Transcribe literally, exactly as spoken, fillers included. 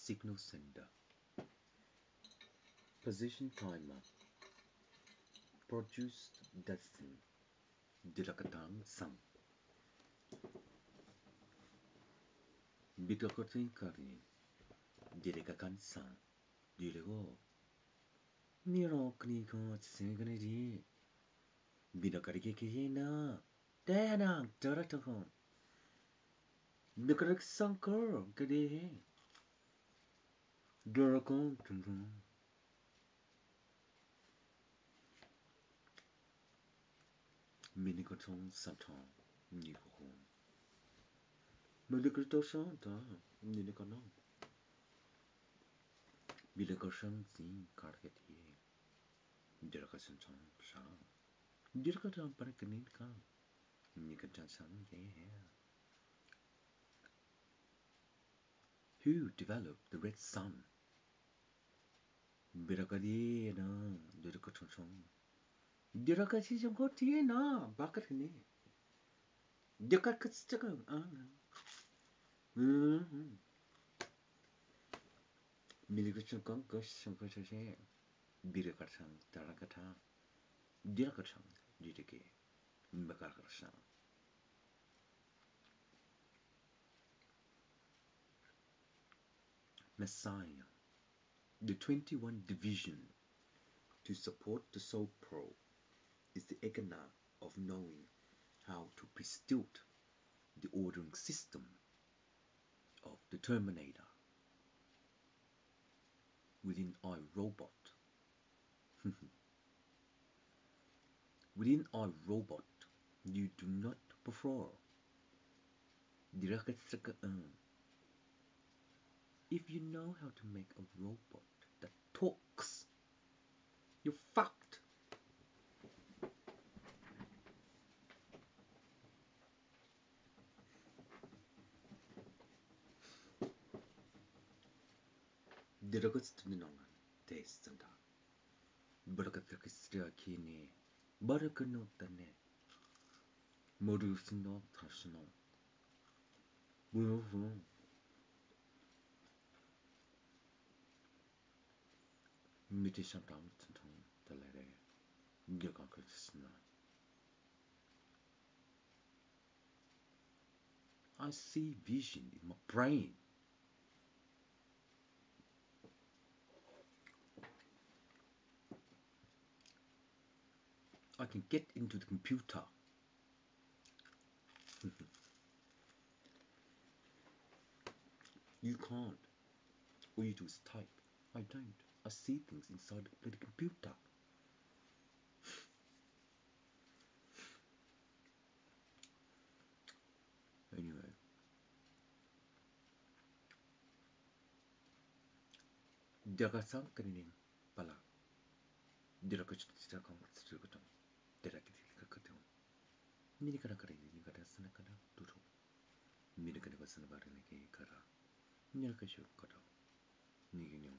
signal sender. Position timer. Produced destin. Dirakatang sang. Bitakotin karin. Direkakan sang. Dirego. Miro kni ko tsingani di. Binakarike kiyena. Danang daratako. Bikarak sankar kade. Darakon tum. Minikoton Satan Nikon. Milikrito Santa Ninikono. Bilakoshan Zin Karkati. Dirakasan Sha. Dirkatan Parakanika. Nikatan San, yeah. Who developed the red sun? Birakadi na Dirkatan. Dirakasi Jangoti na Bakatini. Dikakatstakan. Mm-hmm. Milikachan Kankas Sankashe. Birakatan Tarakata. Dirakatan Didiki. Bakarsan. Messiah. The twenty-one division to support the Soul Pro is the agana of knowing how to prostitute the ordering system of the Terminator within iRobot. Within iRobot, you do not prefer the if you know how to make a robot that talks, you're fucked. Diragostninongan testanda. Barakakistra kini. Barakanotane. Modusno tashno. Woo. Mitishantam tantam talere. Gakakisna. I see vision in my brain. I can get into the computer. You can't. All you do is type. I don't. I see things inside the computer. Anyway. Dagasan kaninin pala. Dirakachitaka Srugatam. Dirakitakatum. Minikara Nikata Sanakada Duro. Minikana Sanabarinaki Kara. Nilkashu Kata. Nigino